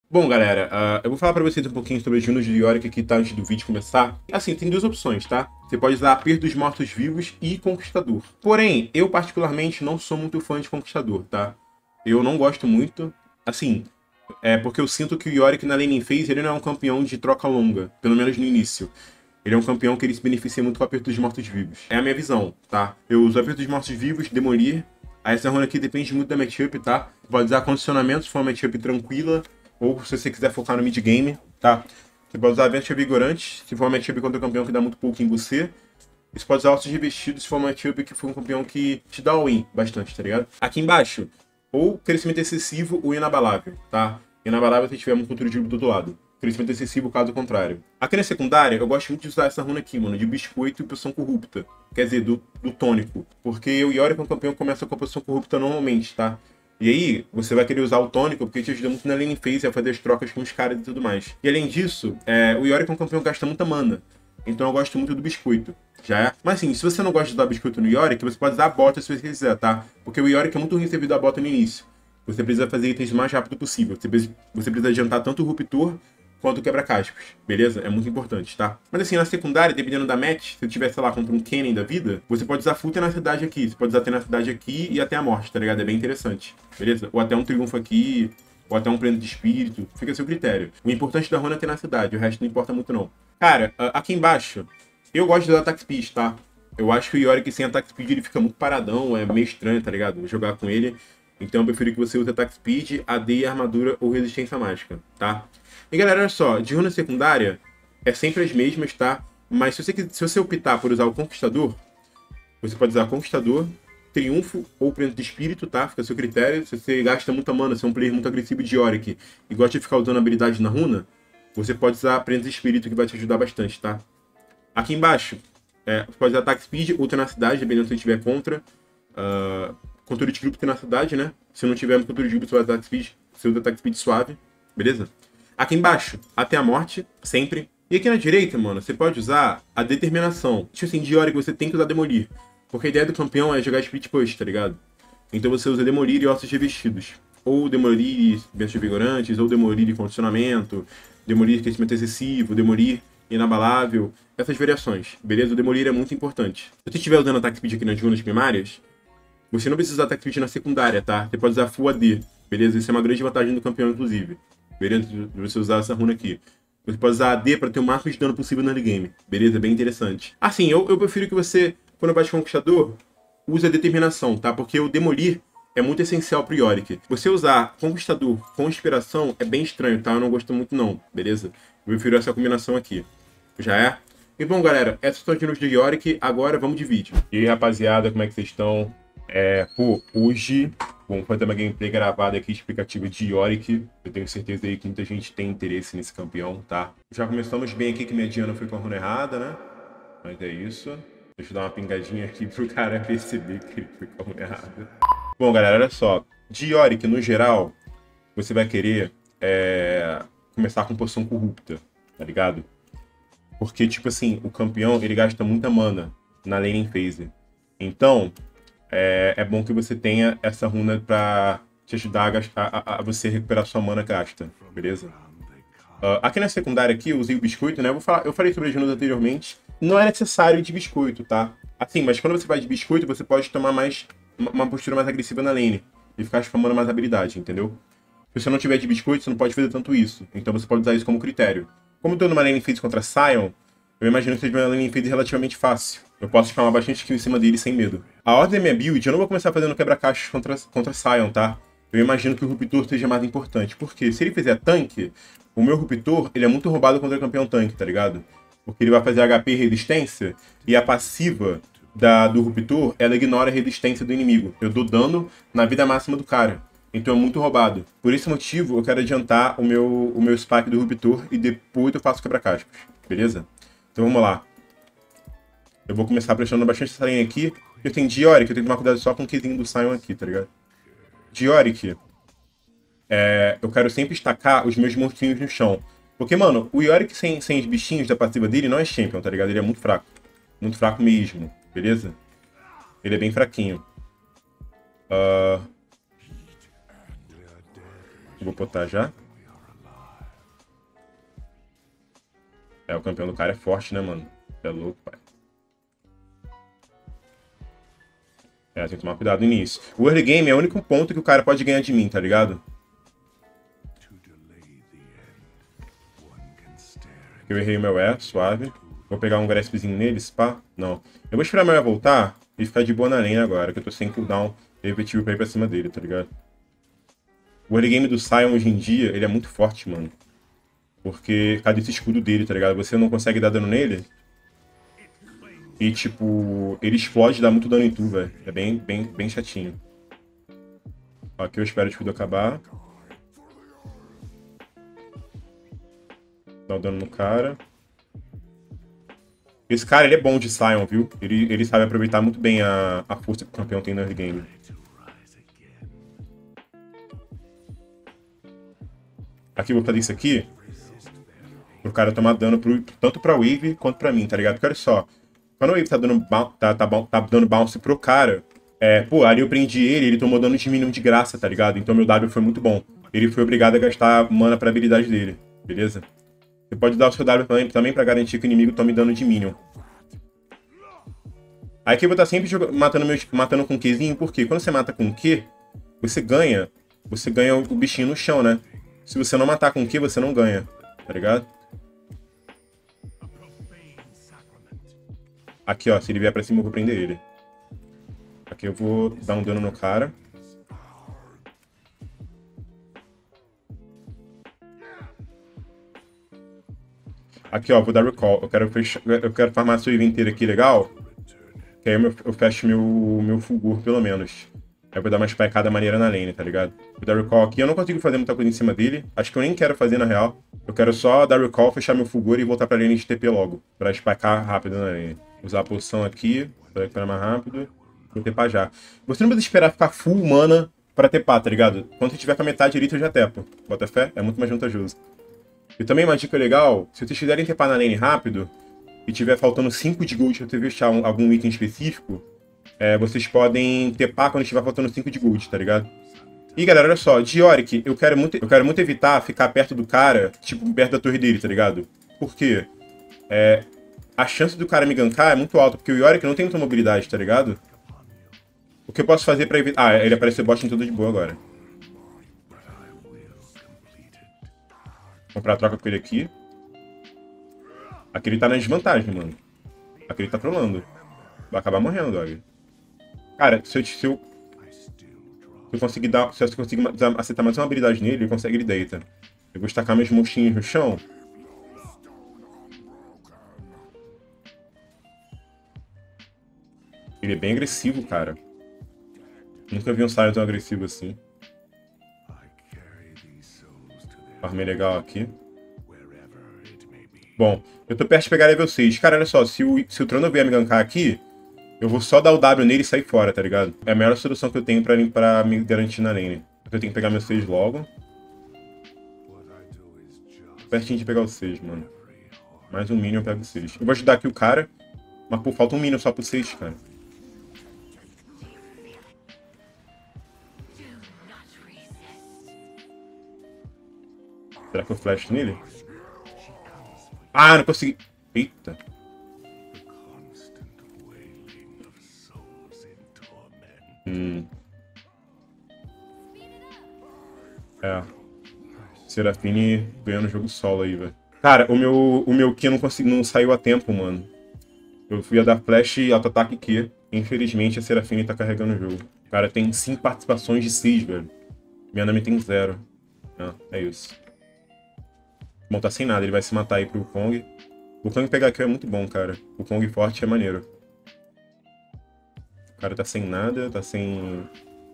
Bom, galera, eu vou falar pra vocês um pouquinho sobre as runas de Yorick aqui, tá? Antes do vídeo começar. Assim, tem duas opções, tá? Você pode usar Aperto dos Mortos-Vivos e Conquistador. Porém, eu particularmente não sou muito fã de Conquistador, tá? Eu não gosto muito. Assim, porque eu sinto que o Yorick na laning phase, ele não é um campeão de troca longa, pelo menos no início. Ele é um campeão que ele se beneficia muito com o Aperto dos Mortos-Vivos. É a minha visão, tá? Eu uso Aperto dos Mortos-Vivos, Demolir. Aí essa runa aqui depende muito da matchup, tá? Pode usar condicionamento se for uma matchup tranquila, ou se você quiser focar no mid game, tá? Você pode usar Vento Vigorante, se for uma matchup contra um campeão que dá muito pouco em você. E você pode usar Ossos Revestidos se for uma matchup que for um campeão que te dá win bastante, tá ligado? Aqui embaixo, ou Crescimento Excessivo ou Inabalável, tá? Inabalável se tiver um controle de do outro lado. Crescimento excessivo, caso contrário. Aqui na secundária, eu gosto muito de usar essa runa aqui, mano, de Biscoito e Poção Corrupta. Quer dizer, do tônico. Porque o Yorick, um campeão, começa com a Poção Corrupta normalmente, tá? E aí, você vai querer usar o tônico, porque te ajuda muito na lane phase a fazer as trocas com os caras e tudo mais. E além disso, o Yorick é um campeão que gasta muita mana. Então eu gosto muito do biscoito, já é? Mas assim, se você não gosta de usar biscoito no Yorick, você pode usar a bota se você quiser, tá? Porque o Yorick é muito ruim recebido a bota no início. Você precisa fazer itens o mais rápido possível. Você precisa adiantar tanto o Ruptor quanto o quebra-cascos, beleza? É muito importante, tá? Mas assim, na secundária, dependendo da match, se eu tivesse, sei lá, contra um Kennen da vida, você pode usar full tenacidade aqui. Você pode usar tenacidade aqui e até a morte, tá ligado? É bem interessante, beleza? Ou até um triunfo aqui, ou até um prêmio de espírito. Fica a seu critério. O importante da runa é tenacidade, o resto não importa muito não. Cara, aqui embaixo, eu gosto de usar attack speed, tá? Eu acho que o Yorick sem attack speed ele fica muito paradão, é meio estranho, tá ligado? Jogar com ele. Então eu prefiro que você use attack speed, AD, armadura ou resistência mágica, tá? E galera, olha só, de runa secundária é sempre as mesmas, tá? Mas se você optar por usar o Conquistador, você pode usar Conquistador, Triunfo ou Prêmio de Espírito, tá? Fica a seu critério. Se você gasta muita mana, se é um player muito agressivo de Yorick e gosta de ficar usando habilidade na runa, você pode usar Prêmio de Espírito que vai te ajudar bastante, tá? Aqui embaixo, você pode usar Attack Speed ou Tenacidade, dependendo se você estiver contra. Controle de grupo Tenacidade, né? Se não tiver controle de grupo, você vai usar Attack Speed, você usa Attack Speed suave, beleza? Aqui embaixo, até a morte, sempre. E aqui na direita, mano, você pode usar a determinação. Tipo assim, de hora que você tem que usar Demolir. Porque a ideia do campeão é jogar split push, tá ligado? Então você usa Demolir e Ossos Revestidos. Ou Demolir e Ventos Vigorantes, ou Demolir e Condicionamento, Demolir e Crescimento Excessivo, Demolir Inabalável. Essas variações, beleza? O Demolir é muito importante. Se você estiver usando Attack Speed aqui nas runas primárias, você não precisa usar Attack Speed na secundária, tá? Você pode usar Full AD, beleza? Isso é uma grande vantagem do campeão, inclusive. Beleza? De você usar essa runa aqui. Você pode usar AD para ter o máximo de dano possível no early game. Beleza? Bem interessante. Assim, eu prefiro que você, quando bate Conquistador, use a determinação, tá? Porque o Demolir é muito essencial pro Yorick. Você usar Conquistador com Inspiração é bem estranho, tá? Eu não gosto muito não, beleza? Eu prefiro essa combinação aqui. Já é? E bom, galera, essas são as runas de Yorick. Agora vamos de vídeo. E aí, rapaziada, como é que vocês estão? Hoje vamos fazer uma gameplay gravada aqui explicativa de Yorick. Eu tenho certeza aí que muita gente tem interesse nesse campeão, tá? Já começamos bem aqui que minha Diana foi com a runa errada, né? Mas é isso. Deixa eu dar uma pingadinha aqui pro cara perceber que ele foi com a runa errada. Bom, galera, olha só. De Yorick, no geral, você vai querer começar com poção corrupta, tá ligado? Porque, tipo assim, o campeão, ele gasta muita mana na laning phase. Então, é bom que você tenha essa runa pra te ajudar a você recuperar sua mana gasta, beleza? Aqui na secundária aqui, eu usei o biscoito, né? Eu falei sobre as runas anteriormente. Não é necessário de biscoito, tá? Assim, mas quando você vai de biscoito, você pode tomar uma postura mais agressiva na lane. E ficar spamando mais habilidade, entendeu? Se você não tiver de biscoito, você não pode fazer tanto isso. Então você pode usar isso como critério. Como eu tô numa lane phase contra Sion, eu imagino que seja uma lane phase relativamente fácil. Eu posso spamar bastante skill em cima dele sem medo. A ordem da minha build, eu não vou começar fazendo quebra-caixas contra Sion, tá? Eu imagino que o Ruptor seja mais importante. Porque se ele fizer tanque, o meu Ruptor, ele é muito roubado contra o campeão tanque, tá ligado? Porque ele vai fazer HP e resistência, e a passiva do Ruptor, ela ignora a resistência do inimigo. Eu dou dano na vida máxima do cara. Então é muito roubado. Por esse motivo, eu quero adiantar o meu spike do Ruptor e depois eu faço quebra-cascos. Beleza? Então vamos lá. Eu vou começar pressionando bastante essa linha aqui. Eu tenho de Yorick, eu tenho que tomar cuidado só com o Qzinho do Sion aqui, tá ligado? De Yorick, eu quero sempre estacar os meus monstrinhos no chão. Porque, mano, o Yorick sem os bichinhos da passiva dele não é champion, tá ligado? Ele é muito fraco. Muito fraco mesmo, beleza? Ele é bem fraquinho. Vou botar já. É, o campeão do cara é forte, né, mano? É louco, pai. É, tem que tomar cuidado no início. O early game é o único ponto que o cara pode ganhar de mim, tá ligado? Eu errei o meu E, suave. Vou pegar um graspzinho nele, pá. Não. Eu vou esperar meu E voltar e ficar de boa na lane agora, que eu tô sem cooldown efetivo pra ir pra cima dele, tá ligado? O early game do Sion hoje em dia, ele é muito forte, mano. Porque cadê esse escudo dele, tá ligado? Você não consegue dar dano nele. E, tipo, ele explode e dá muito dano em tu, velho. É bem chatinho. Ó, aqui eu espero o escudo acabar. Dá um dano no cara. Esse cara, ele é bom de Sion, viu? Ele sabe aproveitar muito bem a força que o campeão tem no early game. Aqui eu vou fazer isso aqui. Pro cara tomar dano tanto pra Wave quanto pra mim, tá ligado? Porque olha só. Quando o Wave tá dando bounce pro cara, pô, ali eu prendi ele tomou dano de minion de graça, tá ligado? Então meu W foi muito bom. Ele foi obrigado a gastar mana pra habilidade dele, beleza? Você pode dar o seu W também pra garantir que o inimigo tome dano de minion. Aí aqui eu vou estar sempre matando com Qzinho, porque quando você mata com Q, você ganha o bichinho no chão, né? Se você não matar com Q, você não ganha, tá ligado? Aqui, ó, se ele vier pra cima, eu vou prender ele. Aqui eu vou dar um dano no cara. Aqui, ó, vou dar recall. Eu quero farmar a sua wave inteira aqui, legal? Que aí eu fecho meu fulgur, pelo menos. Aí eu vou dar uma spikeada maneira na lane, tá ligado? Vou dar recall aqui. Eu não consigo fazer muita coisa em cima dele. Acho que eu nem quero fazer, na real. Eu quero só dar recall, fechar meu fulgur e voltar pra lane de TP logo. Pra spikear rápido na lane. Usar a poção aqui, pra recuperar mais rápido. Vou tepar já. Você não precisa esperar ficar full mana pra tepar, tá ligado? Quando você tiver com a metade elite, eu já tepo. Bota fé? É muito mais vantajoso. E também uma dica legal, se vocês quiserem tepar na lane rápido, e tiver faltando 5 de gold pra você fechar algum item específico, vocês podem tepar quando estiver faltando 5 de gold, tá ligado? E galera, olha só, de Yorick, eu quero muito evitar ficar perto do cara, tipo, perto da torre dele, tá ligado? Por quê? A chance do cara me gankar é muito alta, porque o Yorick não tem muita mobilidade, tá ligado? O que eu posso fazer pra evitar... Ah, ele apareceu bot em tudo de boa agora. Vou comprar a troca com ele aqui. Aqui ele tá na desvantagem, mano. Aqui ele tá trolando. Vai acabar morrendo, dog. Cara, se eu conseguir dar... Se eu conseguir acertar mais uma habilidade nele, ele consegue, ele deita. Eu vou estacar meus monstrinhos no chão. Ele é bem agressivo, cara. Nunca vi um Sion tão agressivo assim. Farmei legal aqui. Bom, eu tô perto de pegar level 6. Cara, olha só, se o Trono vier me gankar aqui, eu vou só dar o W nele e sair fora, tá ligado? É a melhor solução que eu tenho pra me garantir na lane. Eu tenho que pegar meu 6 logo. Pertinho de pegar o 6, mano. Mais um minion eu pego o 6. Eu vou ajudar aqui o cara. Mas, pô, falta um minion só pro 6, cara. Será que eu flash nele? Ah, não consegui. Eita. Serafine ganhando o jogo solo aí, velho. Cara, o meu Q não saiu a tempo, mano. Eu fui a dar flash e auto-ataque Q. Infelizmente, a Serafine tá carregando o jogo. O cara tem 5 participações de 6, velho. Minha Nami tem 0. Ah, é isso. Bom, tá sem nada. Ele vai se matar aí pro Kong. O Kong pegar Q é muito bom, cara. O Kong forte é maneiro. O cara tá sem nada, tá sem...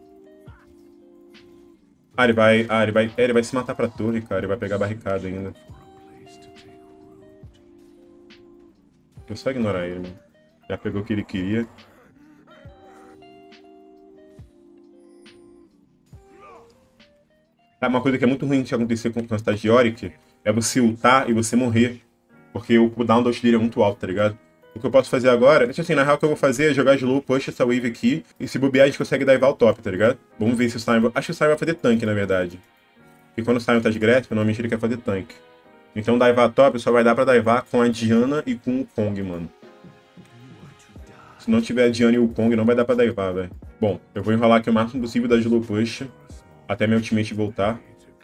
ele vai se matar pra torre, cara. Ele vai pegar a barricada ainda. Vou só ignorar ele, mano. Já pegou o que ele queria. Uma coisa que é muito ruim de acontecer com a cidade de Yorick é você ultar e você morrer. Porque o cooldown da ult dele é muito alto, tá ligado? O que eu posso fazer agora, tipo assim, na real o que eu vou fazer é jogar slow, push essa wave aqui, e se bobear a gente consegue divar o top, tá ligado? Vamos ver se o Sion... Acho que o Sion vai fazer tanque, na verdade. E quando o Sion tá de grasp, normalmente ele quer fazer tanque. Então daivar top só vai dar pra daivar com a Diana e com o Kong, mano. Se não tiver a Diana e o Kong, não vai dar pra daivar, velho. Bom, eu vou enrolar aqui o máximo possível da Slow Push até meu ultimate voltar.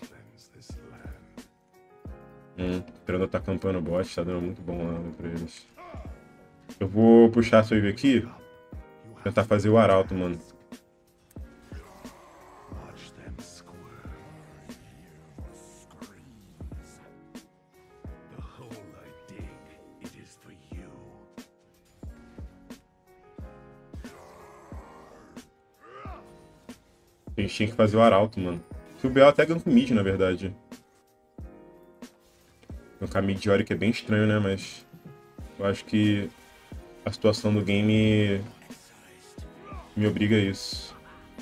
O Trundle tá campando o bot, tá dando muito bom lá pra eles. Eu vou puxar essa wave aqui, tentar fazer o Arauto, mano. A gente tinha que fazer o Arauto, mano. Se o BL até ganha com mid, na verdade. O caminho de Yorick é bem estranho, né? Mas eu acho que a situação do game me obriga a isso.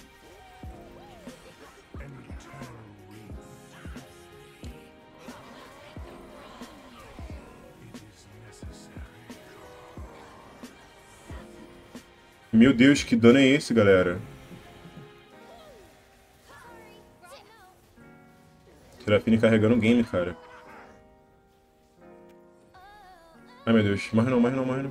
Meu Deus, que dano é esse, galera? Serafine carregando o game, cara. Ai, meu Deus. Morre não, morre não, morre não.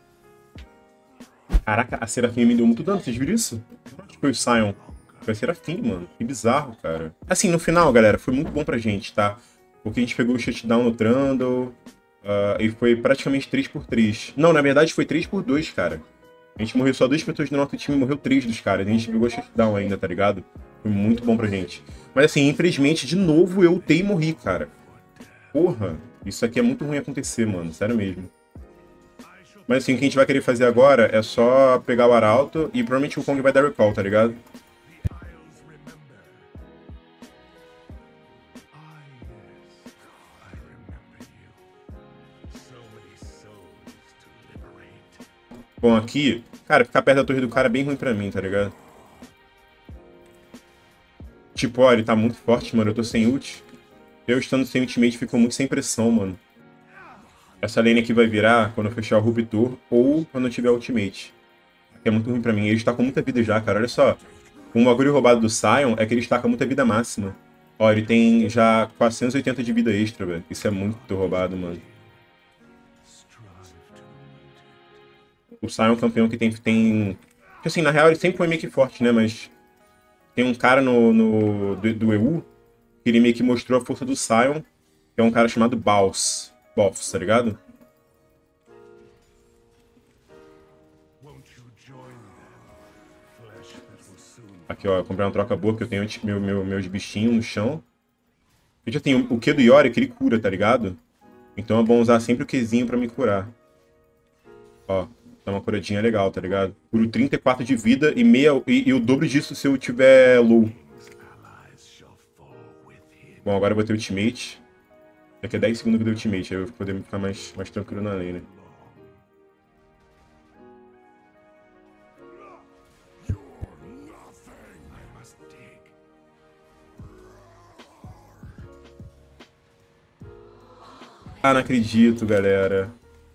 Caraca, a Serafine me deu muito dano, vocês viram isso? Acho que foi o Sion. Foi a Serafine, mano. Que bizarro, cara. Assim, no final, galera, foi muito bom pra gente, tá? Porque a gente pegou o shutdown no Trundle. E foi praticamente 3x3. Não, na verdade foi 3x2, cara. A gente morreu só 2 pessoas do nosso time e morreu 3 dos caras. A gente pegou shutdown ainda, tá ligado? Foi muito bom pra gente. Mas assim, infelizmente, de novo eu ultei e morri, cara. Porra, isso aqui é muito ruim acontecer, mano. Sério mesmo. Mas assim, o que a gente vai querer fazer agora é só pegar o Arauto e provavelmente o Kong vai dar recall, tá ligado? Bom, aqui, cara, ficar perto da torre do cara é bem ruim pra mim, tá ligado? Tipo, ó, ele tá muito forte, mano. Eu tô sem ult. Eu estando sem ultimate ficou muito sem pressão, mano. Essa lane aqui vai virar quando eu fechar o Rupture ou quando eu tiver ultimate. Que é muito ruim pra mim. Ele está com muita vida já, cara. Olha só. Um bagulho roubado do Sion é que ele está com muita vida máxima. Ó, ele tem já 480 de vida extra, velho. Isso é muito roubado, mano. O Sion é um campeão que tem... Assim, na real ele sempre foi meio que forte, né? Mas tem um cara do EU que ele meio que mostrou a força do Sion, que é um cara chamado Baus. Boss, tá ligado? Aqui, ó, comprei uma troca boa, porque eu tenho meus bichinhos no chão. Eu já tenho o Q do Yorick, ele cura, tá ligado? Então é bom usar sempre o Qzinho pra me curar. Ó, dá uma curadinha legal, tá ligado? Curo 34 de vida e o dobro disso se eu tiver low. Bom, agora eu vou ter ultimate. Daqui a 10 segundos eu vou ter ultimate, aí eu vou poder ficar mais tranquilo na lane. Ah, não acredito, galera.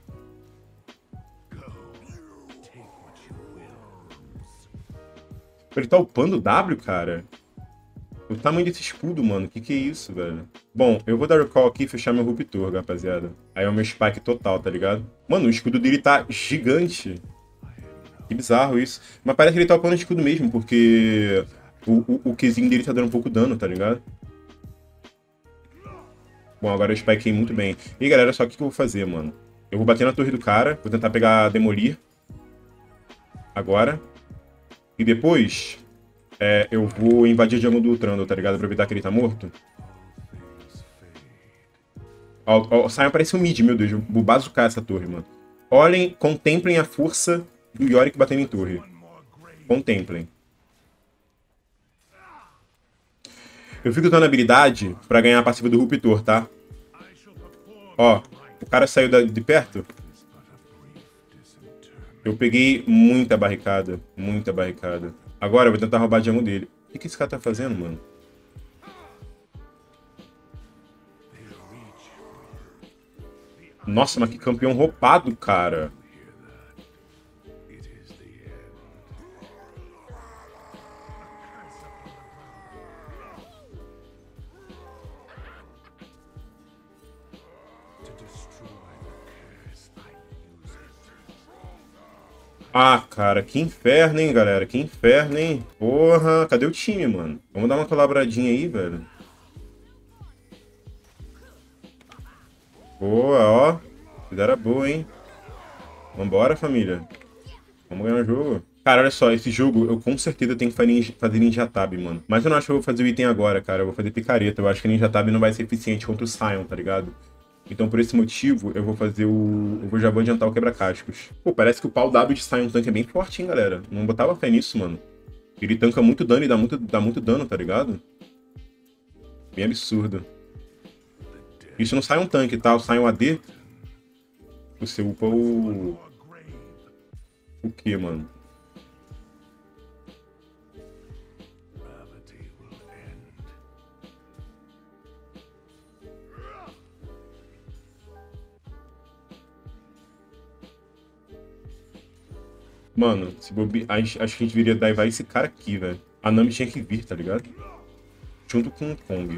Ele tá upando o W, cara? O tamanho desse escudo, mano. Que é isso, velho? Bom, eu vou dar recall aqui e fechar meu Rupture, rapaziada. Aí é o meu spike total, tá ligado? Mano, o escudo dele tá gigante. Que bizarro isso. Mas parece que ele tá upando o escudo mesmo, porque o Qzinho dele tá dando um pouco dano, tá ligado? Bom, agora eu spikei muito bem. E aí, galera, só o que eu vou fazer, mano? Eu vou bater na torre do cara, vou tentar pegar Demolir. Agora. E depois, eu vou invadir a jungle do Trundle, tá ligado? Aproveitar que ele tá morto. Ó, Sion parece um mid, meu Deus. Vou bazucar essa torre, mano. Olhem, contemplem a força do Yorick batendo em torre. Contemplem. Eu fico usando habilidade pra ganhar a passiva do Rupture, tá? Ó, o cara saiu de perto. Eu peguei muita barricada. Muita barricada. Agora eu vou tentar roubar a jungle dele. O que esse cara tá fazendo, mano? Nossa, mas que campeão roubado, cara. Ah, cara, que inferno, hein, galera? Que inferno, hein? Porra, cadê o time, mano? Vamos dar uma colaboradinha aí, velho. Boa, ó. Fizeram boa, hein? Vambora, família. Vamos ganhar o jogo. Cara, olha só, esse jogo eu com certeza tenho que fazer Ninja Tab, mano. Mas eu não acho que eu vou fazer o item agora, cara. Eu vou fazer picareta. Eu acho que Ninja Tab não vai ser eficiente contra o Sion, tá ligado? Então, por esse motivo, eu vou fazer o. Já vou adiantar o quebra-cascos. Pô, parece que o pau W de Sion Tank é bem forte, hein, galera? Não botava fé nisso, mano. Ele tanca muito dano e dá muito dano, tá ligado? Bem absurdo. Isso não sai um tanque, tá? Sai um AD. Você upa o. O que, mano? Mano, se acho que a gente deveria daivar esse cara aqui, velho. A Nami tinha que vir, tá ligado? Junto com o Kong.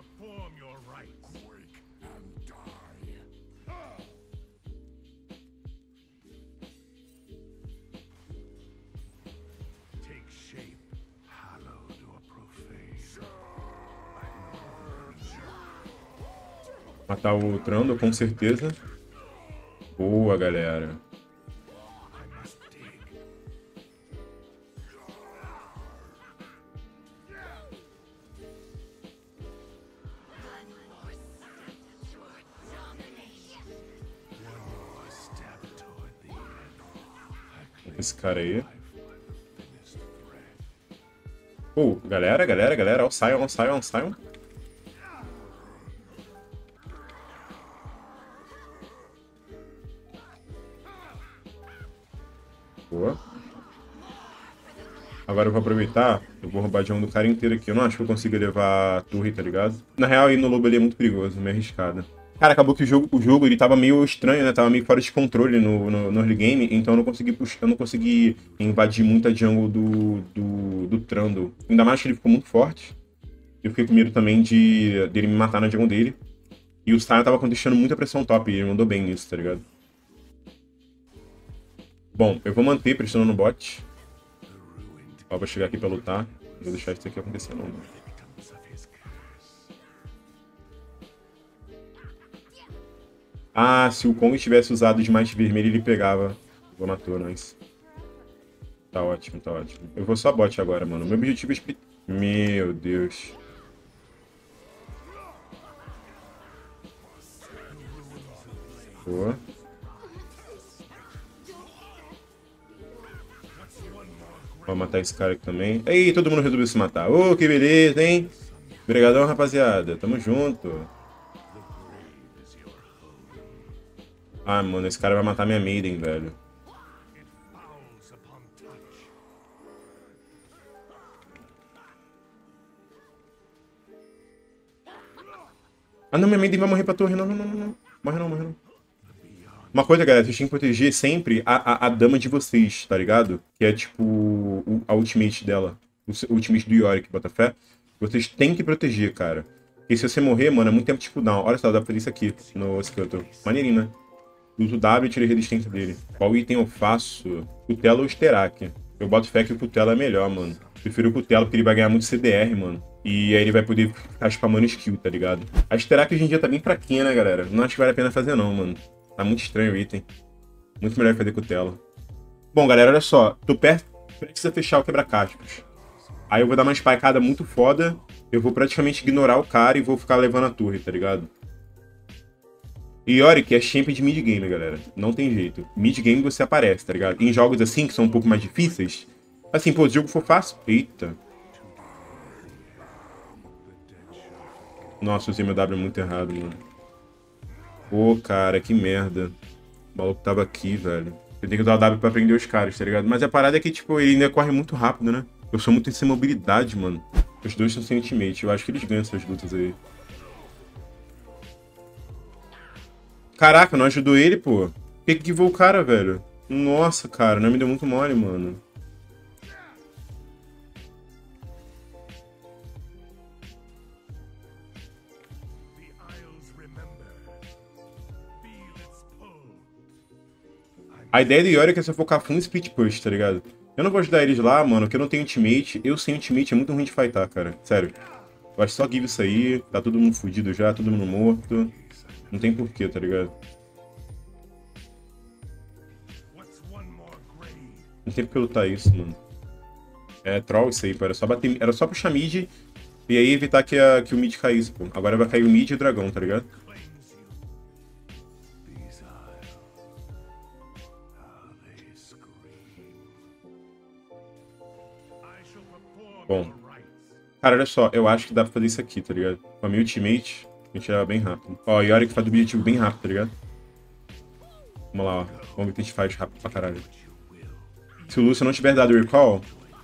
Matar o Trando, com certeza. Boa, galera. Esse cara aí. Pô, galera. Ó o Sion, ó o Sion, ó o Sion. Boa. Agora eu vou aproveitar, eu vou roubar de um do cara inteiro aqui. Eu não acho que eu consiga levar a torre, tá ligado? Na real, ir no lobo ali é muito perigoso, meio arriscado. Cara, acabou que o jogo ele tava meio estranho, né? Tava meio fora de controle no early game, então eu não consegui puxar, eu não consegui invadir muita jungle do Trundle. Ainda mais que ele ficou muito forte. Eu fiquei com medo também dele me matar na jungle dele. E o Sion tava contestando muita pressão top, e ele mandou bem nisso, tá ligado? Bom, eu vou manter pressionando no bot. Ó, vou chegar aqui pra lutar. Não vou deixar isso aqui acontecer, não. Ah, se o Kong tivesse usado o Smite vermelho, ele pegava. Vou matou, nós. Tá ótimo, tá ótimo. Eu vou só bot agora, mano. Meu objetivo é... Meu Deus. Boa. Vou matar esse cara aqui também. Aí, todo mundo resolveu se matar. Ô, que beleza, hein? Obrigadão, rapaziada. Tamo junto. Ah, mano, esse cara vai matar minha Maiden, velho. Ah, não, minha Maiden vai morrer pra torre. Não, não, não, não. Morre não, morre não. Uma coisa, galera, vocês têm que proteger sempre a dama de vocês, tá ligado? Que é tipo a ultimate dela. O ultimate do Yorick, Botafé. Vocês têm que proteger, cara. Porque se você morrer, mano, é muito tempo de cooldown. Olha só, dá pra fazer isso aqui no Skeletor. Maneirinho, né? Uso o W e tiro a resistência dele. Qual item eu faço? Cutelo ou Sterak? Eu boto fé que o Cutelo é melhor, mano. Prefiro o Cutelo porque ele vai ganhar muito CDR, mano. E aí ele vai poder ficar spamando skill, tá ligado? A Sterak hoje em dia tá bem fraquinha, né, galera? Não acho que vale a pena fazer não, mano. Tá muito estranho o item. Muito melhor fazer Cutelo. Bom, galera, olha só. Tô perto, precisa fechar o quebra-cascos. Aí eu vou dar uma spikeada muito foda. Eu vou praticamente ignorar o cara e vou ficar levando a torre, tá ligado? E Yorick é champion de mid-game, galera. Não tem jeito. Mid-game você aparece, tá ligado? Em jogos assim, que são um pouco mais difíceis. Assim, pô, se o jogo for fácil... Eita. Nossa, usei meu W muito errado, mano. Pô, cara, que merda. O maluco tava aqui, velho. Eu tenho que usar o W pra prender os caras, tá ligado? Mas a parada é que, tipo, ele ainda corre muito rápido, né? Eu sou muito sem mobilidade, mano. Os dois são sem ultimate. Eu acho que eles ganham essas lutas aí. Caraca, não ajudou ele, pô. Por que givou o cara, velho? Nossa, cara, não me deu muito mole, mano. A ideia do Yorick é você focar full split push, tá ligado? Eu não vou ajudar eles lá, mano, porque eu não tenho ultimate. Eu sem ultimate é muito ruim de fightar, cara. Sério. Eu acho só give isso aí. Tá todo mundo fudido já, todo mundo morto. Não tem porquê, tá ligado? Não tem porque lutar isso, mano. É troll isso aí, pô. Era só bater. Era só puxar mid e aí evitar que o mid caísse, pô. Agora vai cair o mid e o dragão, tá ligado? Bom. Cara, olha só, eu acho que dá pra fazer isso aqui, tá ligado? Com a minha ultimate, a gente leva bem rápido. Ó, Yorick faz o objetivo bem rápido, tá ligado? Vamos lá, ó. Vamos ver que a gente faz rápido pra caralho. Se o Lúcio não tiver dado o recall...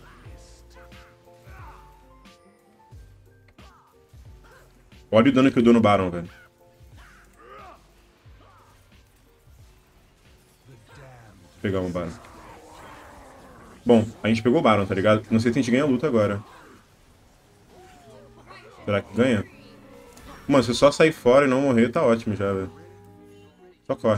Olha o dano que eu dou no Baron, velho. Vou pegar um Baron. Bom, a gente pegou o Baron, tá ligado? Não sei se a gente ganha a luta agora. Será que ganha? Mano, se eu só sair fora e não morrer, tá ótimo já, velho. Só corre.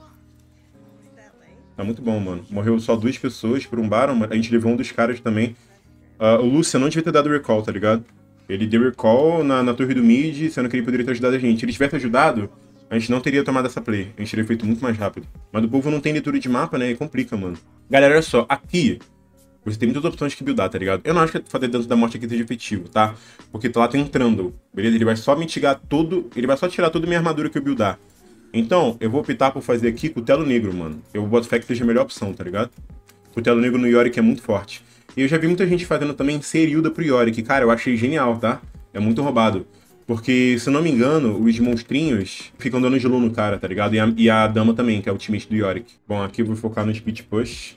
Tá muito bom, mano. Morreu só 2 pessoas por um Baron, a gente levou um dos caras também. O Lucian não devia ter dado recall, tá ligado? Ele deu recall na torre do mid, sendo que ele poderia ter ajudado a gente. Se ele tivesse ajudado, a gente não teria tomado essa play. A gente teria feito muito mais rápido. Mas o povo não tem leitura de mapa, né? E complica, mano. Galera, olha só. Aqui, você tem muitas opções de buildar, tá ligado? Eu não acho que fazer dentro da morte aqui seja efetivo, tá? Porque lá tem um Trundle, beleza? Ele vai só mitigar todo... Ele vai só tirar toda a minha armadura que eu buildar. Então, eu vou optar por fazer aqui Cutelo Negro, mano. Eu boto fé que seja a melhor opção, tá ligado? Cutelo Negro no Yorick é muito forte. E eu já vi muita gente fazendo também Serilda pro Yorick. Cara, eu achei genial, tá? É muito roubado. Porque, se eu não me engano, os monstrinhos ficam dando gelo no cara, tá ligado? E a dama também, que é o ultimate do Yorick. Bom, aqui eu vou focar no speed push.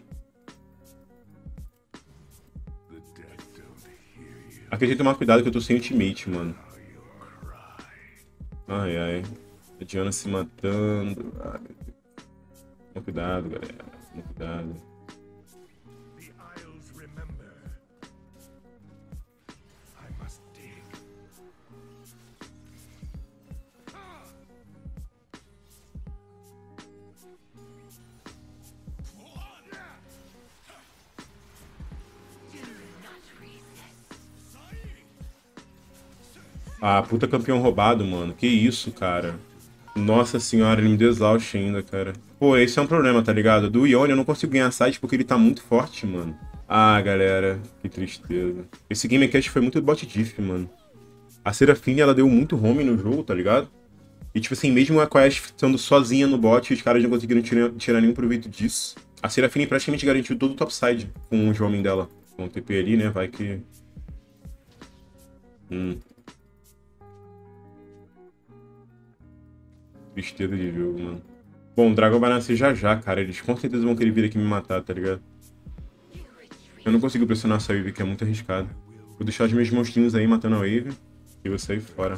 Aqui tem que tomar cuidado que eu tô sem ultimate, mano. Ai, ai. A Diana se matando. Ai, meu Deus. Toma cuidado, galera. Toma cuidado. Ah, puta campeão roubado, mano. Que isso, cara. Nossa senhora, ele me deu exaust ainda, cara. Pô, esse é um problema, tá ligado? Do Yone eu não consigo ganhar site porque ele tá muito forte, mano. Ah, galera, que tristeza. Esse game aqui acho que foi muito bot diff, mano. A Serafine, ela deu muito home no jogo, tá ligado? E, tipo assim, mesmo a Quest estando sozinha no bot, os caras não conseguiram tirar nenhum proveito disso. A Serafine praticamente garantiu todo o topside com os homens dela. Com o TP ali, né? Vai que... Tristeza de jogo, mano. Bom, o Dragon vai nascer já já, cara. Eles com certeza vão querer vir aqui me matar, tá ligado? Eu não consigo pressionar essa wave, que é muito arriscado. Vou deixar os meus monstrinhos aí matando a wave e vou sair fora.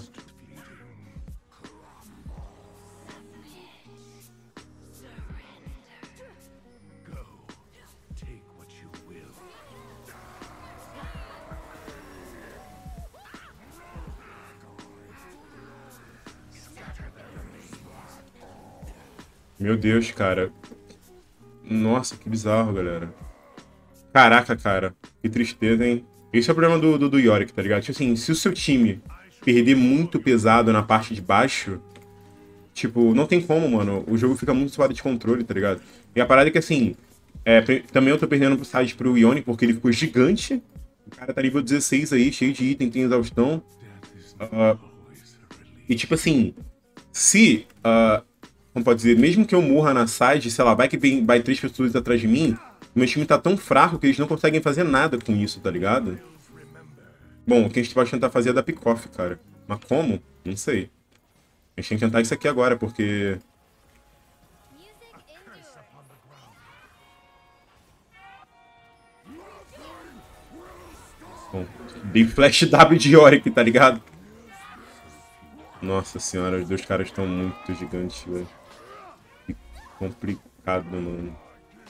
Meu Deus, cara. Nossa, que bizarro, galera. Caraca, cara. Que tristeza, hein? Esse é o problema do Yorick, tá ligado? Tipo assim, se o seu time perder muito pesado na parte de baixo, tipo, não tem como, mano. O jogo fica muito suado de controle, tá ligado? E a parada é que, assim, também eu tô perdendo pro side pro Yone porque ele ficou gigante. O cara tá nível 16 aí, cheio de item, tem exaustão. E, tipo assim, se... como pode dizer, mesmo que eu morra na side, sei lá, vai 3 pessoas atrás de mim, meu time tá tão fraco que eles não conseguem fazer nada com isso, tá ligado? Bom, o que a gente pode tentar fazer é dar pick-off, cara. Mas como? Não sei. A gente tem que tentar isso aqui agora, porque... Bom, dei flash W de Yorick, tá ligado? Nossa senhora, os dois caras estão muito gigantes, velho. Que complicado, mano.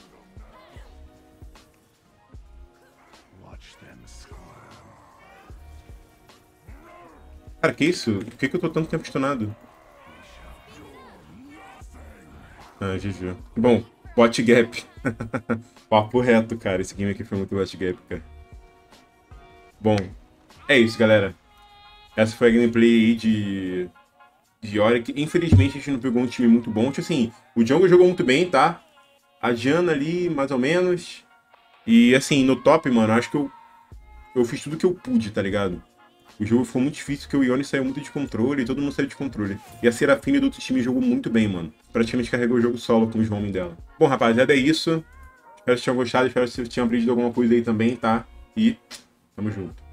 Cara, que isso? Por que eu tô tanto tempo stunado? Ah, GG. Bom, Bot Gap. Papo reto, cara. Esse game aqui foi muito Bot Gap, cara. Bom, é isso, galera. Essa foi a gameplay aí de Yorick. Infelizmente, a gente não pegou um time muito bom. Tipo assim, o Django jogou muito bem, tá? A Diana ali, mais ou menos. E assim, no top, mano, acho que eu fiz tudo que eu pude, tá ligado? O jogo ficou muito difícil, porque o Ione saiu muito de controle e todo mundo saiu de controle. E a Serafine do outro time jogou muito bem, mano. Praticamente carregou o jogo solo com os homens dela. Bom, rapaziada, é isso. Espero que vocês tenham gostado, espero que vocês tenham aprendido alguma coisa aí também, tá? E tamo junto.